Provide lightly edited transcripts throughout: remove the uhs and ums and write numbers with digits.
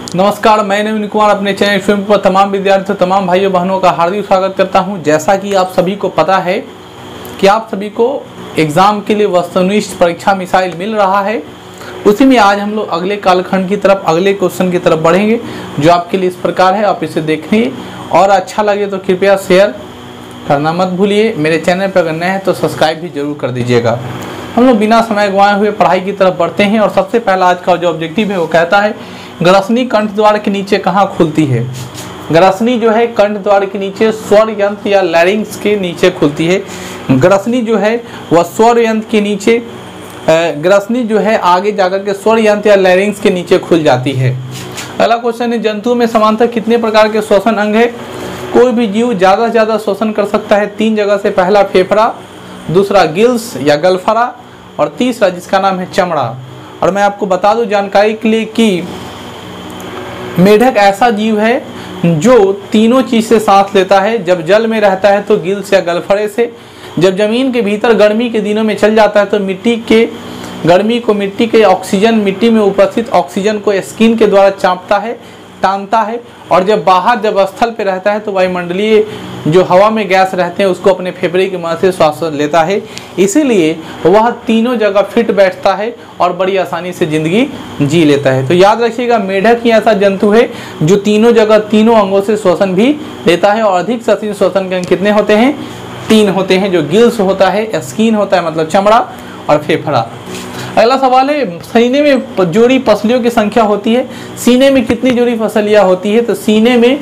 नमस्कार, मैं नवीन कुमार अपने चैनल स्वयं पर तमाम विद्यार्थियों तमाम भाइयों बहनों का हार्दिक स्वागत करता हूं। जैसा कि आप सभी को पता है कि आप सभी को एग्ज़ाम के लिए वस्तुनिष्ठ परीक्षा मिसाइल मिल रहा है, उसी में आज हम लोग अगले कालखंड की तरफ अगले क्वेश्चन की तरफ बढ़ेंगे जो आपके लिए इस प्रकार है। आप इसे देखिए और अच्छा लगे तो कृपया शेयर करना मत भूलिए। मेरे चैनल पर अगर नए हैं तो सब्सक्राइब भी जरूर कर दीजिएगा। हम लोग बिना समय गंवाए हुए पढ़ाई की तरफ बढ़ते हैं और सबसे पहला आज का जो ऑब्जेक्टिव है वो कहता है ग्रसनी कंठ द्वार के नीचे कहाँ खुलती है। ग्रसनी जो है कंठ द्वार के नीचे स्वर यंत्र या लैरिंग्स के नीचे खुलती है। ग्रसनी जो है वह स्वर यंत्र के नीचे ग्रसनी जो है आगे जाकर के स्वर यंत्र या लैरिंग्स के नीचे खुल जाती है। अगला क्वेश्चन है जंतुओं में समानतः कितने प्रकार के श्वसन अंग है। कोई भी जीव ज़्यादा से ज़्यादा श्वसन कर सकता है 3 जगह से। पहला फेफड़ा, दूसरा गिल्स या गलफरा और तीसरा जिसका नाम है चमड़ा। और मैं आपको बता दूं जानकारी के लिए कि मेढक ऐसा जीव है जो तीनों चीज़ से सांस लेता है। जब जल में रहता है तो गिल्स या गलफरे से, जब जमीन के भीतर गर्मी के दिनों में चल जाता है तो मिट्टी के गर्मी को मिट्टी के ऑक्सीजन मिट्टी में उपस्थित ऑक्सीजन को स्किन के द्वारा चाँपता है, टानता है। और जब बाहर जब स्थल पे रहता है तो वायुमंडलीय जो हवा में गैस रहते हैं उसको अपने फेफड़े की मदद से श्वास लेता है। इसीलिए वह तीनों जगह फिट बैठता है और बड़ी आसानी से जिंदगी जी लेता है। तो याद रखिएगा मेढक ही ऐसा जंतु है जो तीनों जगह तीनों अंगों से श्वसन भी लेता है। और अधिक सचिन श्वसन के अंग कितने होते हैं? 3 होते हैं, जो गिल्स होता है, स्किन होता है मतलब चमड़ा, और फेफड़ा। अगला सवाल है सीने में जोड़ी पसलियों की संख्या होती है। सीने में कितनी जोड़ी पसलियाँ होती है? तो सीने में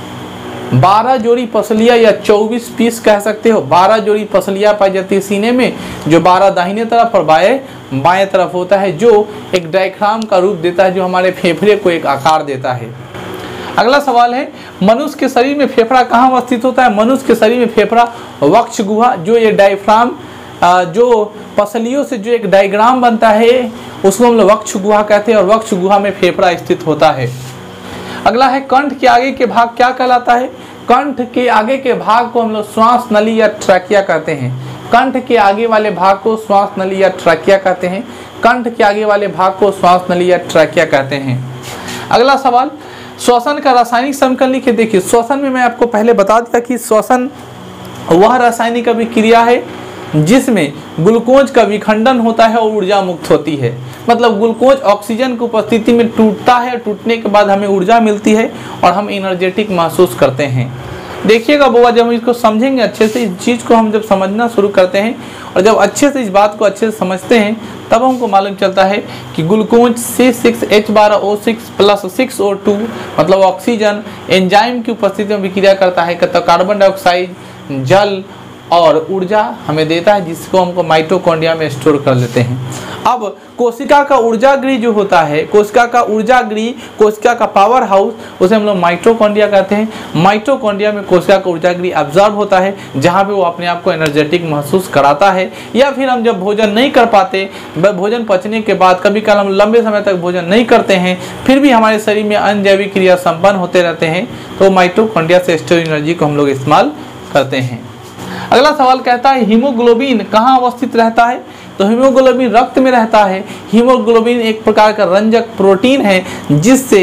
12 जोड़ी पसलियाँ या 24 पीस कह सकते हो। 12 जोड़ी पसलियाँ पाई जाती है सीने में, जो 12 दाहिने तरफ और बाएं तरफ होता है, जो एक डायग्राम का रूप देता है, जो हमारे फेफड़े को एक आकार देता है। अगला सवाल है मनुष्य के शरीर में फेफड़ा कहाँ अवस्थित होता है। मनुष्य के शरीर में फेफड़ा वक्ष गुहा, जो ये डायफ्राम जो पसलियों से जो एक डायग्राम बनता है उसको हम लोग वक्ष गुहा कहते हैं और वक्ष गुहा में फेफड़ा स्थित होता है। अगला है कंठ के आगे के भाग क्या कहलाता है। कंठ के आगे के भाग को हम लोग श्वास नली या ट्रैकिया कहते हैं। कंठ के आगे वाले भाग को श्वास नली या ट्रैकिया कहते हैं। कंठ के आगे वाले भाग को श्वास नली या ट्रैकिया कहते हैं। अगला सवाल श्वसन का रासायनिक समीकरण लिखिए। देखिए श्वसन में मैं आपको पहले बता दिया कि श्वसन वह रासायनिक अभिक्रिया है जिसमें ग्लूकोज का विखंडन होता है और ऊर्जा मुक्त होती है। मतलब ग्लूकोज ऑक्सीजन की उपस्थिति में टूटता है, टूटने के बाद हमें ऊर्जा मिलती है और हम एनर्जेटिक महसूस करते हैं। देखिएगा बुआ, जब हम इसको समझेंगे अच्छे से, इस चीज़ को हम जब समझना शुरू करते हैं और जब अच्छे से इस बात को अच्छे से समझते हैं तब हमको मालूम चलता है कि ग्लूकोज C6H12O6 + 6O2 मतलब ऑक्सीजन एंजाइम की उपस्थिति में विक्रिया करता है तो कार्बन डाइऑक्साइड, जल और ऊर्जा हमें देता है, जिसको हमको माइटोकॉन्ड्रिया में स्टोर कर लेते हैं। अब कोशिका का ऊर्जागृह जो होता है, कोशिका का ऊर्जागृह, कोशिका का पावर हाउस, उसे हम लोग माइटोकॉन्ड्रिया कहते हैं। माइटोकॉन्ड्रिया में कोशिका का ऊर्जागृह ऑब्जर्व होता है, जहाँ पे वो अपने आप को एनर्जेटिक महसूस कराता है। या फिर हम जब भोजन नहीं कर पाते, भोजन पचने के बाद कभी कल हम लंबे समय तक भोजन नहीं करते हैं, फिर भी हमारे शरीर में अनजैविक क्रिया संपन्न होते रहते हैं, तो माइटोकॉन्ड्रिया से स्टोर एनर्जी को हम लोग इस्तेमाल करते हैं। अगला सवाल कहता है हीमोग्लोबिन कहाँ अवस्थित रहता है। तो हीमोग्लोबिन रक्त में रहता है। हीमोग्लोबिन एक प्रकार का रंजक प्रोटीन है जिससे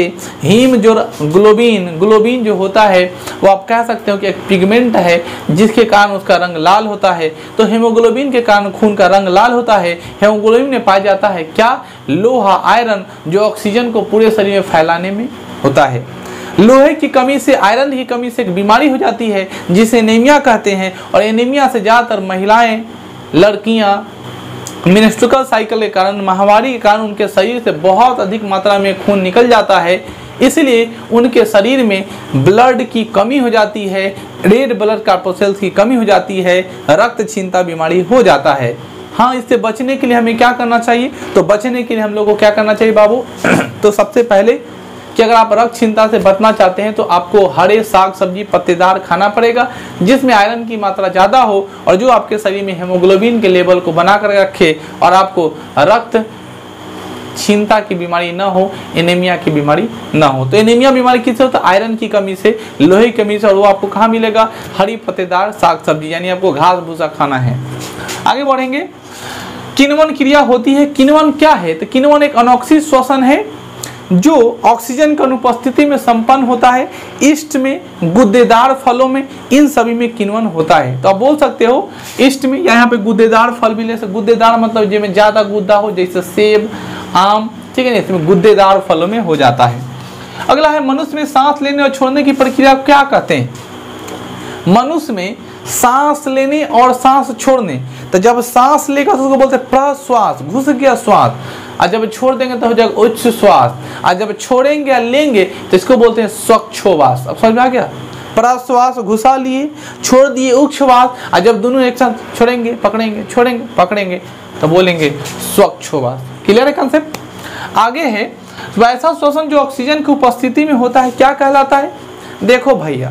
ग्लोबिन जो होता है वो आप कह सकते हो कि एक पिगमेंट है जिसके कारण उसका रंग लाल होता है। तो हीमोग्लोबिन के कारण खून का रंग लाल होता है। हीमोग्लोबिन में पाया जाता है क्या? लोहा, आयरन, जो ऑक्सीजन को पूरे शरीर में फैलाने में होता है। लोहे की कमी से, आयरन की कमी से एक बीमारी हो जाती है जिसे एनीमिया कहते हैं। और एनीमिया से ज़्यादातर महिलाएं, लड़कियां मेंस्ट्रुअल साइकिल के कारण, माहवारी के कारण उनके शरीर से बहुत अधिक मात्रा में खून निकल जाता है। इसलिए उनके शरीर में ब्लड की कमी हो जाती है, रेड ब्लड कॉर्पसेल्स की कमी हो जाती है, रक्तहीनता बीमारी हो जाता है। हाँ, इससे बचने के लिए हमें क्या करना चाहिए? तो बचने के लिए हम लोग को क्या करना चाहिए बाबू? तो सबसे पहले कि अगर आप रक्तहीनता से बचना चाहते हैं तो आपको हरे साग सब्जी पत्तेदार खाना पड़ेगा जिसमें आयरन की मात्रा ज़्यादा हो और जो आपके शरीर में हेमोग्लोबिन के लेवल को बना कर रखे और आपको रक्तहीनता की बीमारी ना हो, एनीमिया की बीमारी ना हो। तो एनीमिया बीमारी किससे होता है? आयरन की कमी से, लोहे की कमी से। और वो आपको कहाँ मिलेगा? हरी पत्तेदार साग सब्जी, यानी आपको घास भूसा खाना है। आगे बढ़ेंगे। किण्वन क्रिया होती है। किण्वन क्या है? तो किण्वन एक अनोक्सिक श्वसन है जो ऑक्सीजन की अनुपस्थिति में संपन्न होता है, ईस्ट में, गुद्देदार फलों में, इन सभी में किण्वन होता है। तो आप बोल सकते हो ईस्ट में, या यहाँ पे गुद्देदार फल भी ले सकते। गुद्देदार मतलब जिसमें ज्यादा गुद्दा हो, जैसे सेब, आम, ठीक है ना, इसमें गुद्देदार फलों में हो जाता है। अगला है मनुष्य में सांस लेने और छोड़ने की प्रक्रिया क्या कहते हैं? मनुष्य में सांस लेने और सांस छोड़ने, तो जब सांस लेगा तो उसको बोलते हैं प्रश्वास, घुस गया श्वास, और जब छोड़ देंगे तो हो जाएगा उच्च श्वास, और जब छोड़ेंगे या लेंगे तो इसको बोलते हैं स्वच्छोवास। अब समझ में आ गया? प्रश्वास घुसा लिए, छोड़ दिए उच्छ्वास, और जब दोनों एक साथ छोड़ेंगे पकड़ेंगे, छोड़ेंगे पकड़ेंगे तो बोलेंगे स्वच्छोवास। क्लियर है कंसेप्ट? आगे है वैसा श्वसन जो ऑक्सीजन की उपस्थिति में होता है क्या कहलाता है? देखो भैया,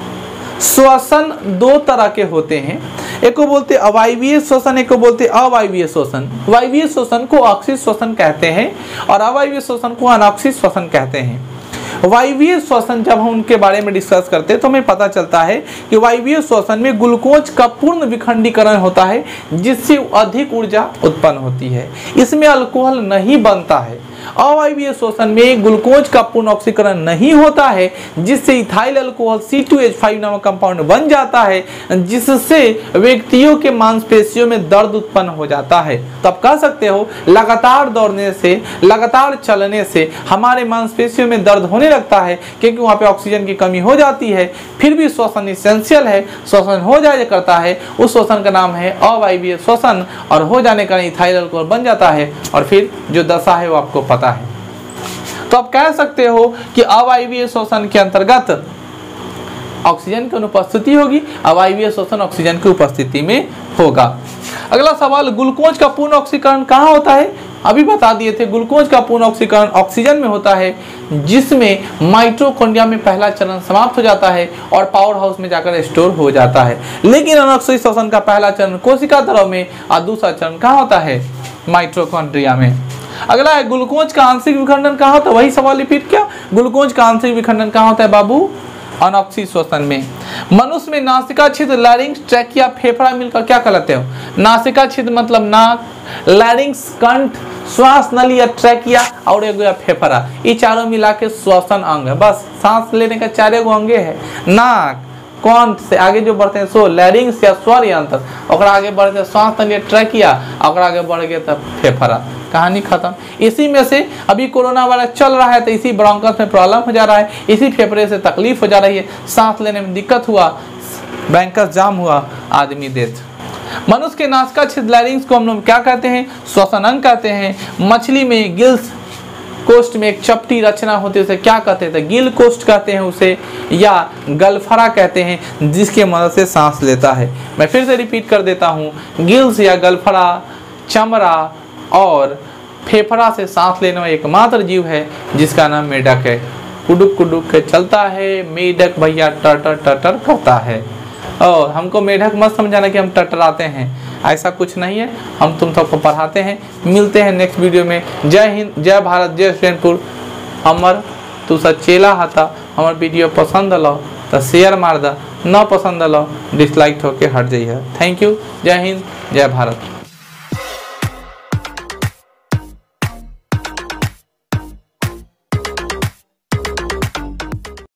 श्वसन दो तरह के होते हैं, एक को बोलते हैं अवायवीय श्वसन, एक को बोलते हैं अवायवीय श्वसन। वायवीय श्वसन को ऑक्सीय श्वसन कहते हैं और अवायवीय श्वसन को अनॉक्सीय श्वसन कहते हैं। वायवीय श्वसन जब हम उनके बारे में डिस्कस करते हैं तो हमें पता चलता है कि वायवीय श्वसन में ग्लूकोज का पूर्ण विखंडीकरण होता है, जिससे अधिक ऊर्जा उत्पन्न होती है। इसमें अल्कोहल नहीं बनता है। अवायवीय श्वसन में ग्लूकोज का पूर्ण ऑक्सीकरण नहीं होता है, जिससे इथाइल अल्कोहल C2H5 नामक कंपाउंड बन जाता है, जिससे व्यक्तियों के मांसपेशियों में दर्द उत्पन्न हो जाता है। तो आप कह सकते हो लगातार दौड़ने से, लगातार चलने से हमारे मांसपेशियों में दर्द होने लगता है, क्योंकि वहाँ पे ऑक्सीजन की कमी हो जाती है। फिर भी श्वसन इसेंशियल है, श्वसन हो जाया करता है, उस श्वसन का नाम है अवायवीय श्वसन, और हो जाने का इथाइल अल्कोहल बन जाता है, और फिर जो दशा है वो आपको पता है। तो आप कह सकते हो कि अवायवीय श्वसन के अंतर्गत ऑक्सीजन की अनुपस्थिति होगी, अवायवीय श्वसन ऑक्सीजन की उपस्थिति में होगा। अगला सवाल, ग्लूकोज का पूर्ण ऑक्सीकरण कहाँ होता है? अभी बता दिए थे, ग्लूकोज का पूर्ण ऑक्सीकरण ऑक्सीजन में होता है, जिसमें माइटोकॉन्ड्रिया में पहला चरण समाप्त हो जाता है और पावर हाउस में जाकर स्टोर हो जाता है। लेकिन अनॉक्सीय श्वसन का पहला चरण कोशिका द्रव में और दूसरा चरण कहाँ होता है? माइटोकॉन्ड्रिया में। अगला है ग्लूकोज का आंशिक विखंडन कहाँ होता है? वही सवाल रिपीट किया, ग्लूकोज का आंशिक विखंडन कहाँ होता है बाबू? अनॉक्सीय श्वसन में। मनुष्य में नासिका छिद्र, लैरिंक्स, ट्रैकिया, फेफड़ा मिलकर क्या कहलाते हो? नासिका छिद्र मतलब नाक, लैरिंक्स कंठ, श्वास नली या ट्रैकिया, और एक फेफड़ा, ये चारों मिला के श्वसन अंग है। बस सांस लेने का चारे गो अंगे है। नाक, कंठ से आगे जो बढ़ते हैं सो लैरिंक्स या स्वर यंत्र, और आगे बढ़ते श्वास नली, ट्रैकिया, और आगे बढ़ गए तब फेफड़ा। कहानी खत्म। इसी में से अभी कोरोना वायरस चल रहा है तो इसी ब्रोंकस में प्रॉब्लम हो जा रहा है, इसी फेफड़े से तकलीफ हो जा रही है, सांस लेने में दिक्कत हुआ, ब्रोंकस जाम हुआ, आदमी डेथ। मनुष्य के नासिका छिद्र लैरिंक्स को हम लोग क्या कहते हैं? श्वसन अंग कहते हैं। मछली में गिल्स कोष्ठ में एक चपटी रचना होती है, उसे क्या कहते हैं? गिल कोष्ठ कहते हैं उसे, या गलफरा कहते हैं, जिसके मदद से सांस लेता है। मैं फिर से रिपीट कर देता हूँ, गिल्स या गलफरा, चमड़ा और फेफड़ा से सांस लेने वाला एकमात्र जीव है जिसका नाम मेढक है। कुडुक कुडुक के चलता है, मेढक भैया टटर टटर करता है। और हमको मेढक मत समझाना कि हम टटराते हैं, ऐसा कुछ नहीं है, हम तुम सबको पढ़ाते हैं। मिलते हैं नेक्स्ट वीडियो में। जय हिंद, जय भारत, जय स्टूडेंटपुर। हमर तू सचेला हता, हमार वीडियो पसंद लो तो शेयर मार दा, न पसंद लो डिसलाइक होके हट जाइए। थैंक यू, जय हिंद, जय भारत।